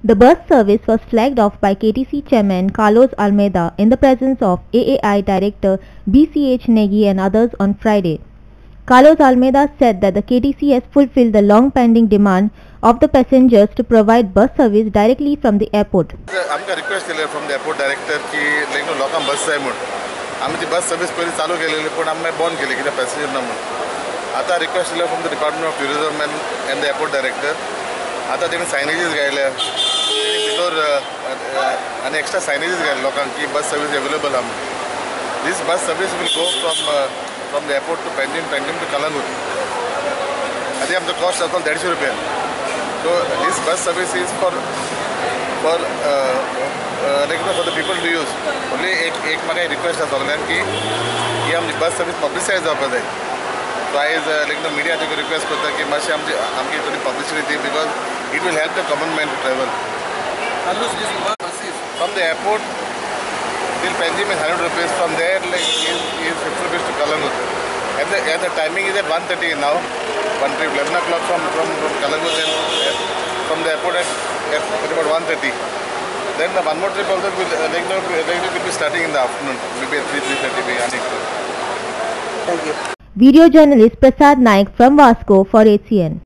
The bus service was flagged off by KTC chairman Carlos Almeida in the presence of AAI director BCH Negi and others on Friday. Carlos Almeida said that the KTC has fulfilled the long-pending demand of the passengers to provide bus service directly from the airport. आमकां request केले from the airport director की लोकांक बस जाय म्हूण आमी ती बस सर्वीस पयलीं चालू केलेली पूण आमी बंद केली कित्याक पॅसेंजर ना म्हूण आतां रिक्वेस्ट केल्या from the Department of Tourism and the airport director आतां तेणी सायनेजीस घायल्या भितर आनी एक्स्ट्रा सायनेजीस घायल्या लोकांक की बस सर्वीस अवेलेबल आहा म्हूण. This bus service will go from the airport to Panjim to Kalangut. I think the cost is about 150 rupees. So this bus service is for the people to use. Only एक म्हाका request आसा सगळ्यांक की ही आमची बस service पब्लिसायज जावपाक जाय. So I media request करता की मातशी आमची थोडी publicity the because it will help the common man to travel. From the airport till Panjim is 100 rupees. From there is 50 rupees to Kalangut. And the timing is at 1:30 now. One trip 11 o'clock from Kalangut and from the airport at about 1:30. Then one more trip also will be starting in the afternoon, maybe at 3:30. Thank you. Video journalist Prasad Naik from Vasco for ACN.